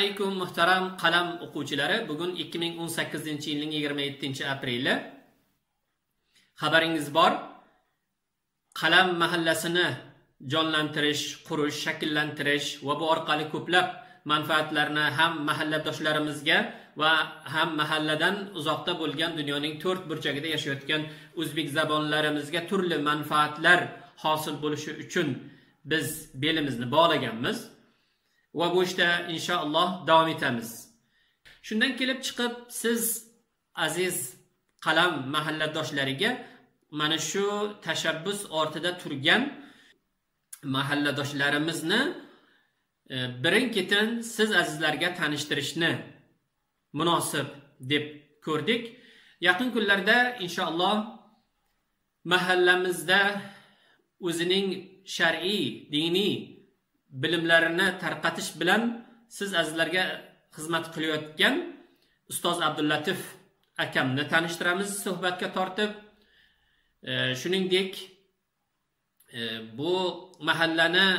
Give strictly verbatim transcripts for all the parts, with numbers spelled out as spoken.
alaykum muhtaram qalam o'quvchilari. Bugun ikki ming o'n sakkizinchi yilning yigirma yettinchi apreli. Xabaringiz bor. Qalam mahallasini jonlantirish, qurish, shakllantirish va bu orqali ko'plab manfaatlarni ham mahalladoshlarimizga va ham mahalladan uzoqda bo'lgan dunyoning to'rt burchagida yashayotgan o'zbek zabonlarimizga turli manfaatlar hosil bo'lishi uchun biz belimizni bog'laganmiz va bu ishda inshaalloh davom etamiz. Shundan kelib chiqib siz aziz qalam mahalladoshlariga mana shu tashabbus ortida turgan mahalladoshlarimizni birin-ketin siz azizlarga tanishtirishni munosib deb ko'rdik. Yaqin kunlarda inshaalloh mahallamizda o'zining shar'iy, diniy bilimlarini tarqatish bilan siz azizlarga xizmat qilayotgan ustoz Abdullatif akamni tanishtiramiz suhbatga tortib. E, shuningdek e, bu mahallani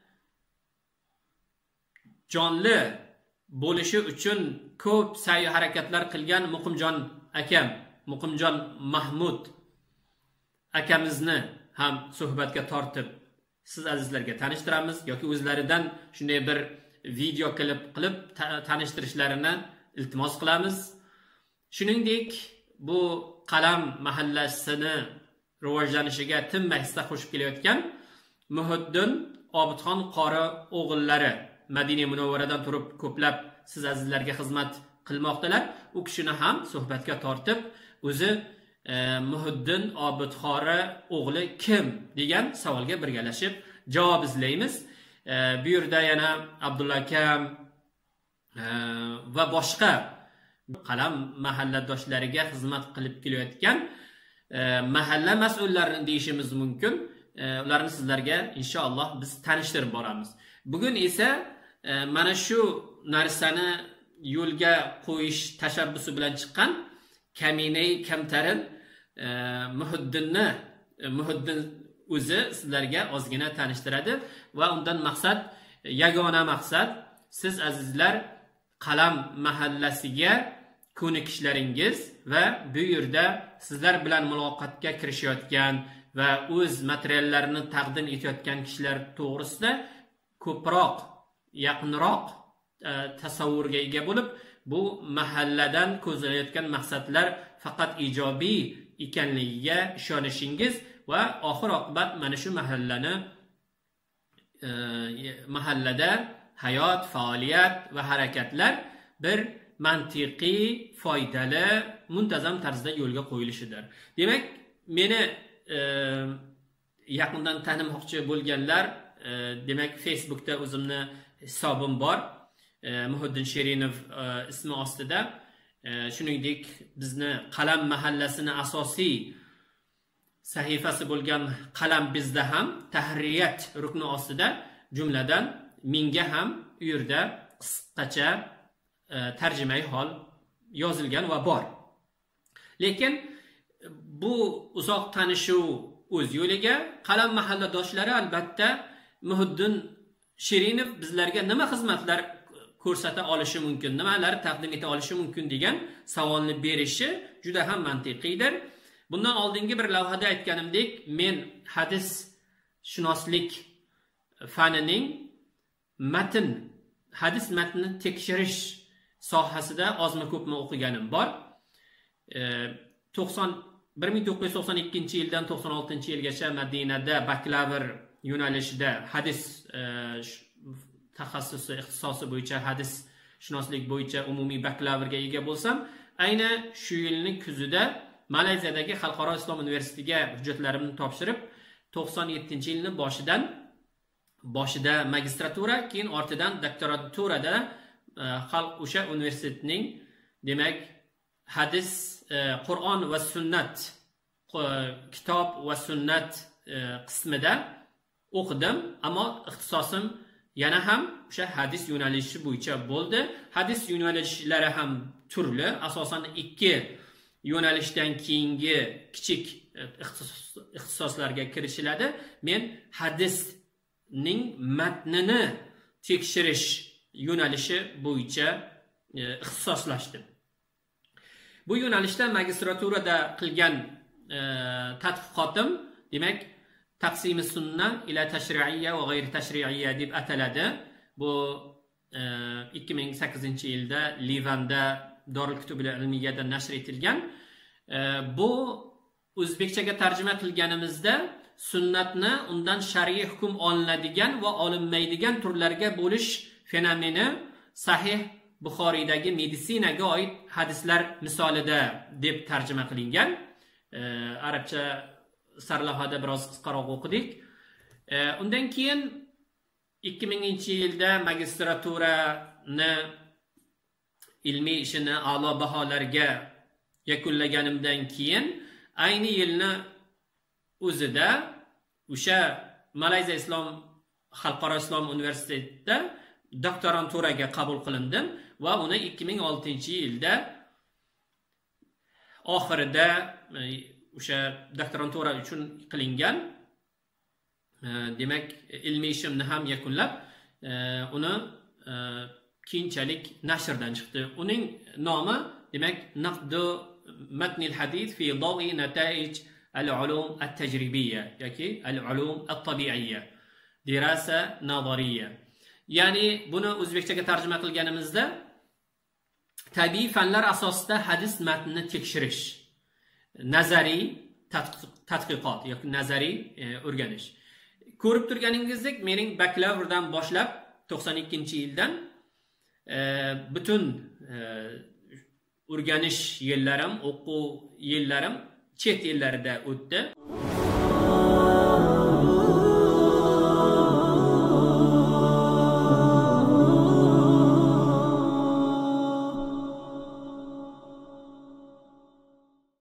jonli bo'lishi uchun ko'p sa'y harakatlar qilgan Muqimjon akam, Muqimjon Mahmud akamizni ham suhbatga tortib siz azizlarga tanishtiramiz yoki o'zlaridan shunday bir video klip qilib tanishtirishlarini iltimos qilamiz. Shuningdek, bu qalam mahallasini rivojlanishiga tinmay hissa qo'shib kelayotgan Muhiddin Obidxon qori o'g'illari Madina Munawvaradan turib ko'plab siz azizlarga xizmat qilmoqdalar. U kishini ham suhbatga tortib, o'zi e, Muhiddin Obidxori o'g'li kim degan savolga birgalashib javob izlaymiz. E, bu yerda yana Abdulla akam e, va boshqa qalam mahalladoshlariga xizmat qilib kelayotgan e, mahalla mas'ullarini deyishimiz mumkin. E, ularni sizlarga inshaalloh biz tanishtirib boramiz. Bugun esa e, mana shu narsani yo'lga qo'yish tashabbusi bilan chiqqan Kaminay Kamtarin e, Muhiddinni e, Muhiddin o'zi sizlarga ozgina tanishtiradi va undan maqsad, yagona maqsad siz azizlar qalam mahallasiga ko'nikishlaringiz va bu yerda sizlar bilan muloqotga kirishayotgan va o'z materiallarini taqdim etayotgan kishilar to'g'risida ko'proq, yaqinroq e, tasavvurga ega bo'lib, bu mahalladan ko'zlanayotgan maqsadlar faqat ijobiy ekanligiga ishonishingiz va oxir oqibat mana shu mahallani e, mahallada hayot, faoliyat va harakatlar bir mantiqiy, foydali, muntazam tarzda yo'lga qo'yilishidir. Demak, meni e, yaqindan tanimoqchi bo'lganlar, e, demak Facebookda o'zimni hisobim bor. E, Muhiddin Sherinov e, ismi ostida. E, shuningdek, bizni Qalam mahallasini asosiy sahifasi bo'lgan Qalam bizda ham tahririyat rukni ostida, jumladan menga ham u yerda qisqacha e, tarjimai hol yozilgan va bor. Lekin bu uzoq tanishuv o'z yo'liga qalam mahalladoshlari albatta Muhiddin Sherinov bizlarga nima xizmatlar ko'rsata olishi mumkin, nimalar taqdim eta olishi mumkin degan savolni berishi juda ham mantiqiydir. Bundan oldingi bir lavhada aytganimdek, men hadis shunoslik fanining matn, hadis matnini tekshirish sohasida ozmi ko'pmi o'qiganim bor. E, bir ming to'qqiz yuz to'qson ikkinchi yildan to'qson oltinchi yilgacha Madinada bakalavr yo'nalishida hadis e, taxassusi, ixtisosi bo'yicha hadis shunoslik bo'yicha umumiy bakalavrga ega bo'lsam, ayni shu yilning kuzida Malayziyadagi Xalqaro islom universitetiga hujjatlarimni topshirib, to'qson yettinchi yilning boshidan boshida magistratura, keyin ortidan doktoraturada xalq o'sha universitetning demak hadis, e, Qur'on va sunnat, kitob va sunnat e, qismida o'qidim, ammo ixtisosim yana ham o'sha hadis yo'nalishi bo'yicha bo'ldi. Hadis yo'nalishlari ham turli, asosan ikki yo'nalishdan keyingi kichik ixtisoslarga kirishiladi. Men hadisning matnini tekshirish yo'nalishi bo'yicha ixtisoslashdim. Bu yo'nalishda magistraturada qilgan tadqiqotim, demak, taqsimi sunna ila tashri'iyya va g'ayri tashri'iyya deb ataladi. Bu ikki ming sakkizinchi yilda Livanda Dorul Kutubul Ilmiyada nashr etilgan. Bu o'zbekchaga tarjima qilganimizda sunnatni undan shar'iy hukm olinadigan va olinmaydigan turlarga bo'lish fenomeni Sahih Buxoriydagi meditsinaga oid hadislar misolida deb tarjima qilingan. Arabcha sarlavhada biroz qisqaroq o'qidik. Undan keyin ikki minginchi yilda magistraturani ilmiy ishini a'lo baholarga yakunlaganimdan keyin ayni yilni o'zida o'sha Malayziya Islom Xalqaro Islom universitetida doktoranturaga qabul qilindim va uni ikki ming oltinchi yilda oxirida o'sha doktorantura uchun qilingan, demak, ilmiy ishimni ham yakunlab, uni keyinchalik nashrdan chiqdi. Uning nomi, demak, Naqdu matnil hadith fi dawi nataij al-ulum at-tajribiyya yoki al-ulum at-tabi'iyya, dirasa nazariyya. Ya'ni buni o'zbekchaga tarjima qilganimizda tabiiy fanlar asosida hadis matnini tekshirish, nazariy tadqiqot yoki nazariy o'rganish. Ko'rib turganingizdek, mening bakalavrdan boshlab to'qson ikkinchi yildan butun o'rganish yillarim, o'quv yillarim chet ellarida o'tdi.